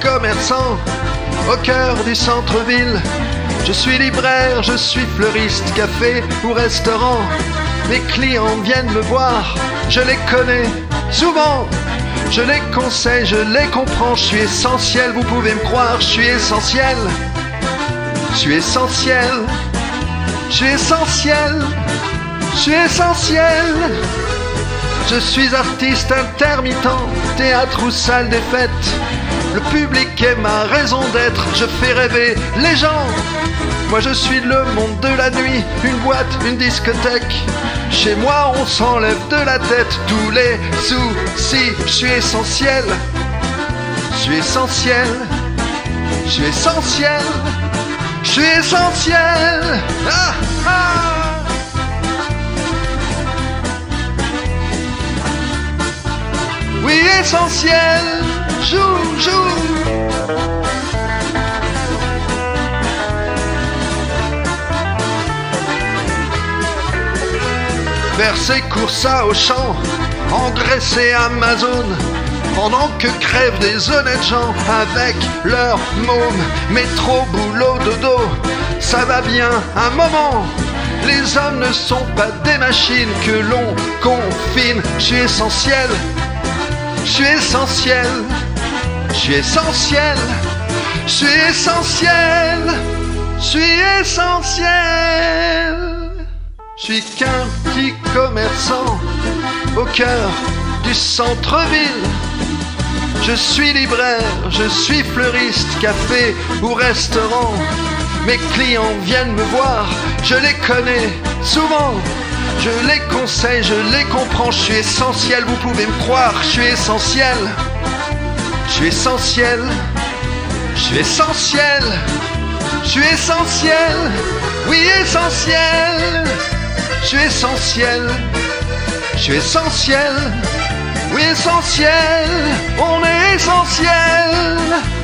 commerçant au cœur du centre-ville. Je suis libraire, je suis fleuriste, café ou restaurant. Mes clients viennent me voir, je les connais souvent. Je les conseille, je les comprends, je suis essentiel, vous pouvez me croire, je suis essentiel. Je suis essentiel, je suis essentiel, je suis essentiel. Je suis artiste intermittent, théâtre ou salle des fêtes. Le public est ma raison d'être, je fais rêver les gens. Moi je suis le monde de la nuit, une boîte, une discothèque. Chez moi on s'enlève de la tête tous les soucis. Je suis essentiel, je suis essentiel, je suis essentiel, je suis essentiel. Ah, ah. Oui, essentiel, joue, joue. Faire ses courses à Auchan, engraisser Amazon, pendant que crèvent des honnêtes gens avec leur môme. Métro, boulot, dodo, ça va bien un moment. Les hommes ne sont pas des machines que l'on confine. Je suis essentiel, je suis essentiel, je suis essentiel, je suis essentiel, je suis essentiel. Je suis qu'un petit commerçant au cœur du centre-ville. Je suis libraire, je suis fleuriste, café ou restaurant. Mes clients viennent me voir, je les connais souvent. Je les conseille, je les comprends, je suis essentiel, vous pouvez me croire, je suis essentiel. Je suis essentiel, je suis essentiel, je suis essentiel, oui essentiel. Je suis essentiel, je suis essentiel, oui essentiel, on est essentiel.